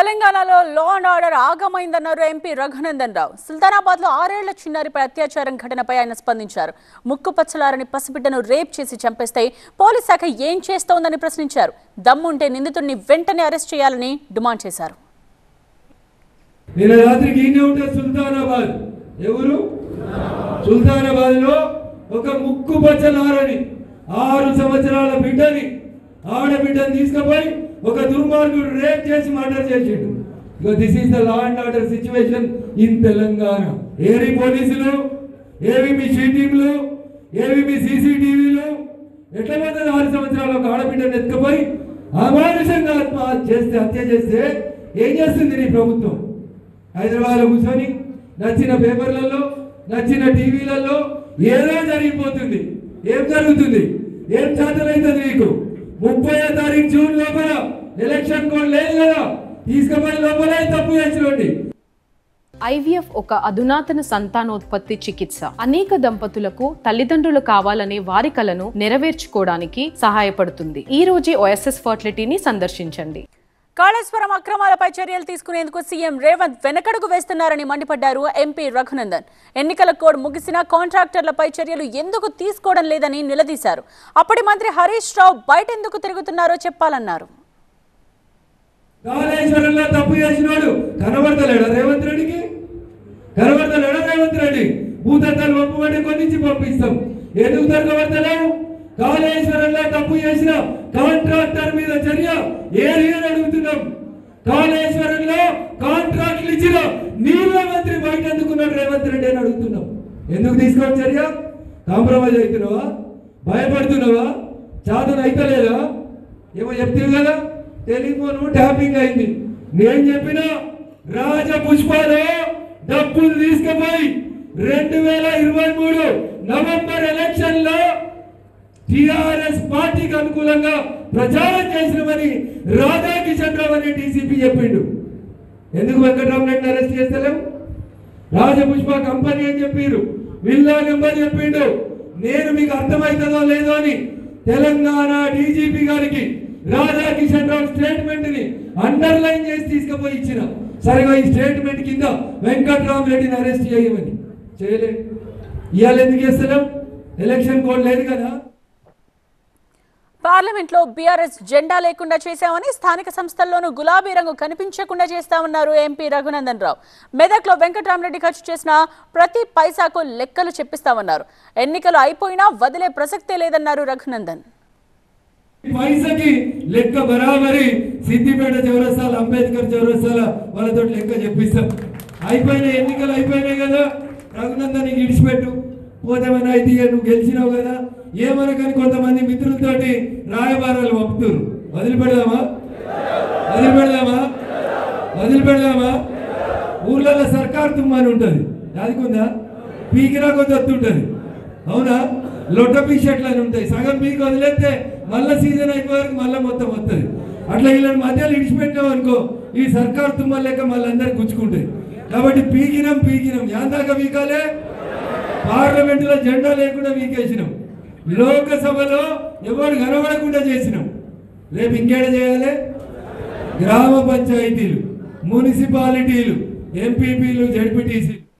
తెలంగాణలో law and order ఆగమైందన్నారు MP Raghunandan Rao. సుల్తానాబాద్లో 6 ఏళ్ల చిన్నారిపై అత్యాచారం ఘటనపై ఆయన స్పందించారు. ముక్కు పచ్చలారని పసిబిడ్డను రేప్ చేసి చంపేస్తే పోలీస్ శాఖ ఏం చేస్తోందని ప్రశ్నించారు. దమ్ముంటే నిందితుడిని వెంటనే అరెస్ట్ చేయాలని డిమాండ్ చేశారు. సుల్తానాబాద్లో ఒక ముక్కు పచ్చలారని 6 సంవత్సరాల బిడ్డని ఆడబిడ్డని తీసుకుపోయి ఒక దుర్మార్గుడు రేప్ చేసి మర్డర్ చేసిండు. This is the law and order situation in Telangana. ఏరి పోలీసులు, ఏవి మీ షీటీంలు, ఏవి మీ సీసీటీవీలు, ఎట్లా పోతుంది? 6 సంవత్సరాల ఒక ఆడబిడ్డను ఎత్తుకుపోయి అమానుషంగా హత్య చేస్తే ఏం చేస్తుంది నీ ప్రభుత్వం? హైదరాబాద్లో కూర్చొని నచ్చిన పేపర్లలో, నచ్చిన టీవీలలో ఏదో జరిగిపోతుంది. ఏం జరుగుతుంది? ఏం చేతనైతుంది నీకు? 30వ తారీఖు జూన్ లోపల ఎలక్షన్ కోడ్ లేదు కదా, తీసుకుపోయి లోపల తప్పు చేసినోండి. ఐవీఎఫ్ ఒక అధునాతన సంతానోత్పత్తి చికిత్స. అనేక దంపతులకు తల్లిదండ్రులు కావాలనే వారి కలను నెరవేర్చుకోవడానికి సహాయపడుతుంది. ఈ రోజే ఓఎస్ఎస్ ఫర్టిలిటీని సందర్శించండి. కాళేశ్వరం అక్రమాలపై చర్యలు తీసుకునేందుకు సీఎం రేవంత్ వెనకడుగు వేస్తున్నారని మండిపడ్డారు ఎంపీ రఘునందన్. ఎన్నికల కోడ్ ముగిసినా కాంట్రాక్టర్లపై చర్యలు ఎందుకు తీసుకోవడం లేదని నిలదీశారు. అప్పటి మంత్రి హరీష్ రావు బయటెందుకు తిరుగుతున్నారో చెప్పాలన్నారు. కాళేశ్వరంలో తప్పు చేసినాడు కనబడతలేడా రేవంత్ రెడ్డికి? కనబడతలేడా రేవంత్ రెడ్డి? భూతత్వాలు ఒప్పుబడి కొన్నించి పంపిస్తాం. ఎందుకు దొరకబడతలేవు? కాళేశ్వరంలో తప్పు చేసిన కాంట్రాక్టర్ మీద చర్య ఏది అని అడుగుతున్నాం. కాళేశ్వరంలో కాంట్రాక్ట్లు ఇచ్చిన నీళ్ళ మంత్రి బయట ఎందుకున్నాడు రేవంత్ రెడ్డి అని అడుగుతున్నాం. ఎందుకు తీసుకోవాలి చర్య? కాంప్రమైజ్ అవుతున్నావా? భయపడుతున్నావా? చాదన అయితలేదా? ఏమో చెప్తావు కదా, టెలిఫోన్ ట్యాపింగ్ అయింది. నేను చెప్పిన రాజపుష్పాలో డబ్బులు తీసుకుపోయి 2023 నవంబర్ ఎలక్షన్ లో టిఆర్ఎస్ పార్టీకి అనుకూలంగా ప్రచారం చేసినమని రాధాకిషన్ రావు అనే డీసీపీ చెప్పిండు. ఎందుకు వెంకటరామరెడ్డిని అరెస్ట్ చేస్తలేవు? రాజపుష్ప కంపెనీ అని చెప్పారు, విల్లా నెంబర్ చెప్పిండు. నేను మీకు అర్థమవుతుందో లేదో అని తెలంగాణ డీజీపీ గారికి రాధాకిషన్ రావు స్టేట్మెంట్ ని అండర్లైన్ చేసి తీసుకుపోయి ఇచ్చిన. సరిగా ఈ స్టేట్మెంట్ కింద వెంకటరామరెడ్డిని అరెస్ట్ చేయమని చేయలేదు. ఇవాళ ఎందుకు చేస్తలేం? ఎలక్షన్ కోడ్ లేదు కదా. పార్లమెంట్లో బీఆర్ఎస్ జెండా లేకుండా చేశామని, స్థానిక సంస్థల్లోనూ గులాబీ రంగు కనిపించకుండా చేస్తామన్నారు ఎంపీ రఘునందన్ రావు. మెదక్లో వెంకటరామరెడ్డి ఖర్చు చేసిన ప్రతి పైసాకు లెక్కలు చెప్పిస్తామన్నారు. ఎన్నికలు అయిపోయినా వదిలే ప్రసక్తే లేదన్నారు రఘునందన్. పైసకి లెక్క బరాబరి సిద్దిపేట చౌరస్తాల, అంబేద్కర్ చౌరస్తాల వాళ్ళతో లెక్క చెప్పిస్తాం. అయిపోయినాయి, ఎన్నికలు అయిపోయినాయి కదా. రఘునందన్ ఇడిచిపెట్టు, పోతేమన్నా అయితే నువ్వు గెలిచినావు కదా ఏమనకని కొంతమంది మిత్రులతోటి రాయబారాలు పంపుతున్నారు. వదిలిపెడదామా? ఊర్లలో సర్కార్ తుమ్మని ఉంటుంది, దానికుందా పీకినా కొద్ది వస్తుంటుంది. అవునా? లొట్ట పీషర్ట్లు అని ఉంటాయి, సగం పీకి వదిలేస్తే మళ్ళీ సీజన్ అయిపోయాక మళ్ళీ మొత్తం వస్తుంది. అట్లా వీళ్ళని మధ్యలో ఇడిచిపెట్టినాం అనుకో, ఈ సర్కార్ తుమ్మలు లెక్క మళ్ళీ అందరికి గుచ్చుకుంటాయి. కాబట్టి పీకినాం యాందాక పీకాలే. పార్లమెంటులో జెండా లేకుండా పీకేసినాం, లోకసభలో ఎవరు కనబడకుండా చేసినాం. రేపు ఇంకేడ చేయాలి? గ్రామ పంచాయతీలు, మున్సిపాలిటీలు, ఎంపీపీలు, జడ్పీటీసీ